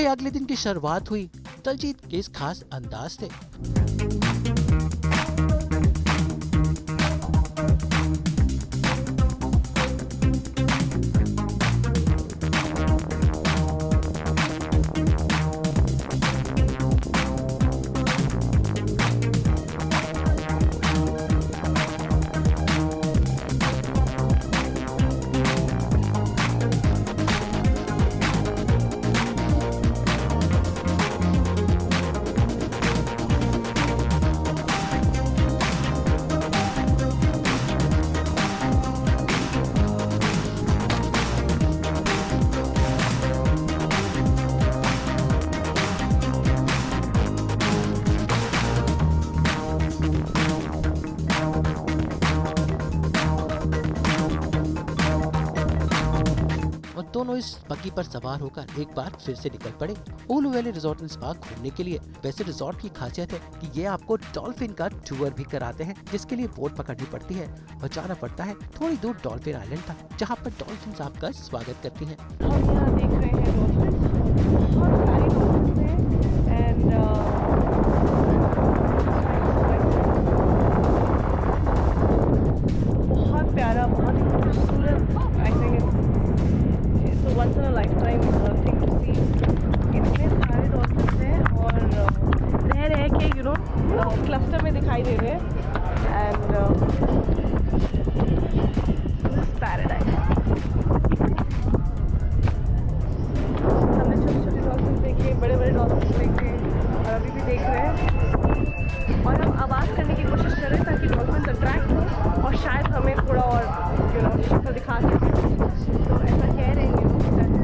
वही अगले दिन की शुरुआत हुई दलजीत के इस खास अंदाज से। दोनों इस बग्गी पर सवार होकर एक बार फिर से निकल पड़े ओलूवेली रिजॉर्ट एंड स्पा घूमने के लिए। वैसे रिजॉर्ट की खासियत है कि ये आपको डॉल्फिन का टूर भी कराते हैं, जिसके लिए बोट पकड़नी पड़ती है और जाना पड़ता है थोड़ी दूर डॉल्फिन आइलैंड तक, जहाँ पर डॉल्फिन आपका स्वागत करती हैं। हम यहाँ देख रहे हैं डॉल्फिन, बहुत सारी डॉल्फिन हैं एंड बहुत प्यारा, बहुत खूबसूरत। I think it's once in a life time thing to see. इतने सारे डॉल्फिन हैं और रह के यू नो क्लस्टर में दिखाई दे रहे हैं एंड दिस इज पैराडाइज। हमने छोटे छोटे डॉल्फिन देखे, बड़े बड़े डॉल्फिन देखे और अभी भी देख रहे हैं और हम आवाज़ करने की कोशिश कर रहे हैं ताकि डॉल्फिन अट्रैक्ट हो और शायद हमें थोड़ा और यू नो शक्ल दिखा सकें। तो ऐसा कह रहे हैं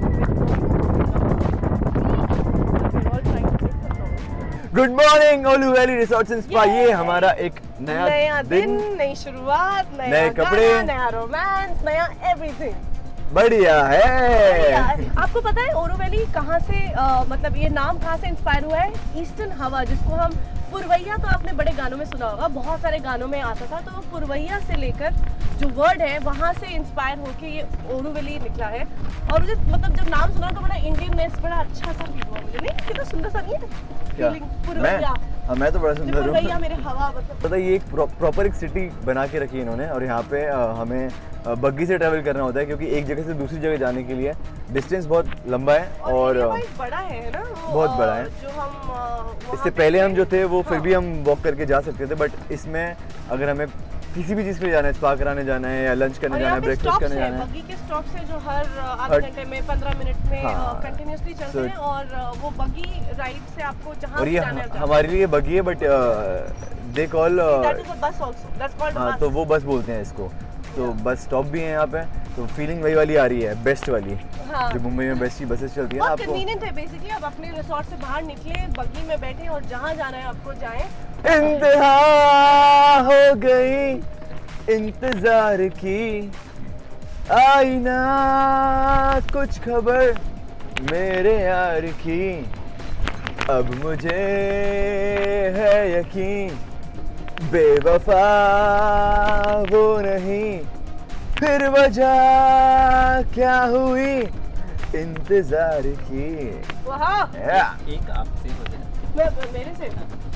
good morning Olhuveli resort and spa. ये हमारा एक नया दिन, नई शुरुआत, नए कपड़े, नया रोमांस, नया एवरीथिंग। बढ़िया है। आपको पता है ओलूवेली कहाँ से मतलब ये नाम कहाँ से इंस्पायर हुआ है? ईस्टर्न हवा, जिसको हम पुरवैया, तो आपने बड़े गानों में सुना होगा, बहुत सारे गानों में आता था। तो वो पुरवैया से लेकर जो वर्ड है वहाँ से इंस्पायर होके ये ओलूवेली निकला है। और मुझे मतलब जब नाम सुना तो बड़ा इंडियननेस, बड़ा अच्छा सा फील हुआ मुझे। नहीं कितना सुंदर सा नहीं है फीलिंग पुरवैया? मैं तो बड़ा सुंदर हूँ। पुरवैया मेरे हवा मतलब पता है, ये एक प्रॉपर एक सिटी बना के रखी है इन्होंने और यहाँ पे हमें बग्गी से ट्रैवल करना होता है क्योंकि एक जगह से दूसरी जगह जाने के लिए डिस्टेंस बहुत लंबा है और बड़ा है ना, बहुत बड़ा है। जो हम इससे पहले हम जो थे वो फिर भी हम वॉक करके जा सकते थे, बट इसमें अगर हमें किसी भी चीज़ के लिए जाना है, स्पा कराने जाना है या लंच करने जाना है, ब्रेकफास्ट करने जाना है, बग्गी के स्टॉप से जो हर आधे घंटे में 15 मिनट में कंटिन्यूसली चलते हैं और वो बग्गी राइड से आपको जहाँ और ये हमारे लिए बग्गी है but they call bus also, that's called bus. तो वो बस बोलते हैं इसको। तो बस स्टॉप भी है यहाँ पे, तो फीलिंग वही वाली आ रही है, बेस्ट वाली। हाँ। जो मुंबई में बेस्ट की बसेस चलती है ना, आपको कन्वीनियंट है बेसिकली। आप अपने रिसोर्ट से बाहर निकले, बग्गी में बैठे और जहाँ जाना है आपको जाएं। इंतहा हो गई इंतजार की, आई ना कुछ खबर मेरे यार की, अब मुझे है यकीन बेवफा वो नहीं, फिर वजह क्या हुई इंतजार की। एक आपसे मेरे से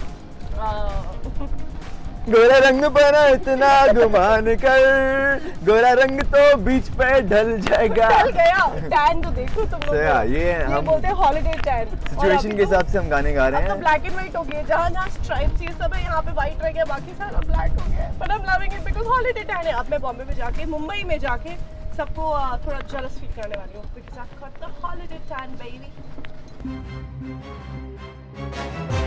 गोरा रंग बना इतना गुमान कर, गोरा रंग तो बीच पे ढल जाएगा। ढल गया, टैन तो देखो तुम लोग। ये हम बोलते हैं हॉलिडे टैन। सिचुएशन के हिसाब से हम गाने गा रहे हैं। अब तो ब्लैक एंड व्हाइट हो गया, जहाँ स्ट्राइप्स ये सब है यहाँ पे व्हाइट रह गया, बाकी सारा ब्लैक हो गया। But I am loving it because holiday tan है। अब मैं बॉम्बे में जाके, मुंबई में जाके सबको थोड़ा जेलस फील करने वाली हूँ because I got the holiday tan baby.